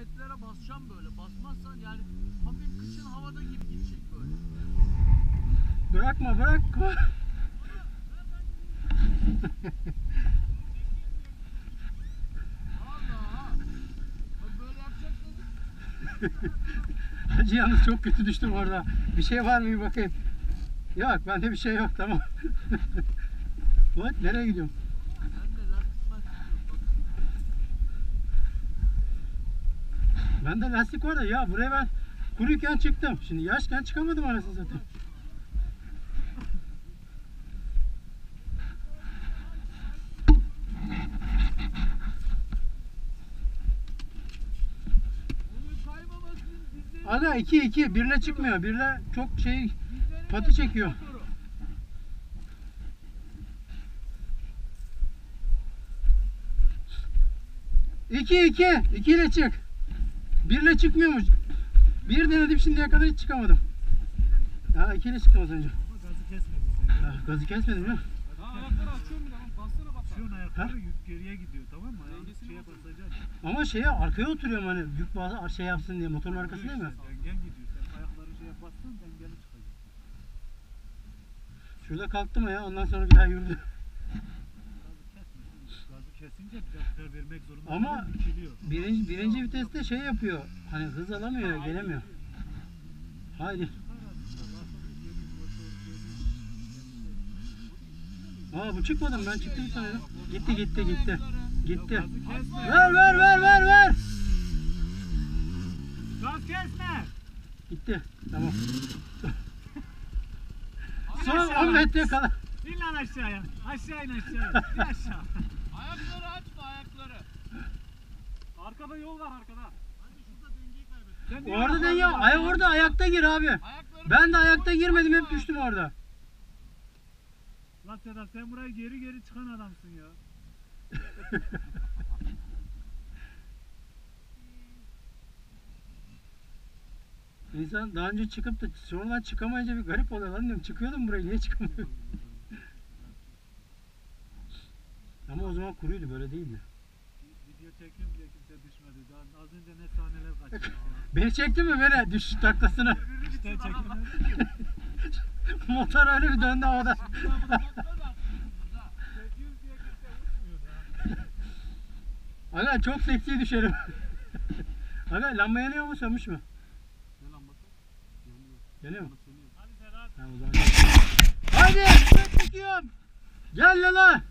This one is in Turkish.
petlere basacağım böyle. Basmazsan yani hafif kışın havada gibi gidecek böyle. Bırakma. Allah! Böyle yapacaksınız. Hacı yalnız çok kötü düştüm orada. Bir şey var mı bir bakayım. Yok bende bir şey yok, tamam. Bak nereye gidiyorum? Ben de lastik Bende lastik var da ya, buraya ben kuruyken çıktım. Şimdi yaşken çıkamadım anasını satayım. Ana 2 birle çıkmıyor. Birle çok şey pati çekiyor. İki ile çık. Birle çıkmıyormuş. Bir denedim şimdiye kadar hiç çıkamadım. Ha 2 ile çıktım az önce. Gazı kesmedin sen. Gazı kesmedim ya. Ayakları açıyorum bir de bassana bak. Şu ayakları yük geriye gidiyor, tamam mı? Şeye basacaksın. Ama şeye arkaya oturuyorum hani yük bazı şey yapsın diye, motorun arkası değil mi? Dengel gidiyor. Sen ayakları şeye bassan dengeli çıkacak. Şurada kalktım ya, ondan sonra bir daha yürüdü. Gazı kesince biraz vermek zorunda. Ama dikiliyor. birinci viteste şey yapıyor. Hani hız alamıyor, gelemiyor. Haydi. Aa bu çıkmadı mı? Ben çıktım bir tane. Gitti. Ver. Gaz kesme. Gitti. Tamam. Son 10 metre kala. İn lan aşağıya. Aşağı in aşağıya. İn aşağı. Ayakları açma ayakları. Arkada yol var arkada. Hadi şurada dengeyi kaybettin. Orada denge. Orada ayakta gir abi. Ayakları Ben de ayakta girmedim, hep düştüm orada. Lan Sedat sen buraya geri çıkan adamsın ya. İnsan daha önce çıkıp da sonradan çıkamayınca bir garip oluyor lan diyorum. Çıkıyordum buraya, niye çıkamıyorum? Ama o zaman kuruydu, böyle değildi. Video çekiyorum diye kimse düşmedi. Daha az önce ne sahneler kaçtı. Beni çekti mi beni düşüş taklasını? İşte çekemedim. Motor öyle bir döndü havada. Çekiyoruz diye kimse uçmuyor da. Aga çok seksi düşerim. Aga lamba yanıyor mu, sönmüş mü? Ne lambası? Yanıyor mu? Hadi Sedat. Ha, o zaman. Hadi çekiyorum. Gel lan.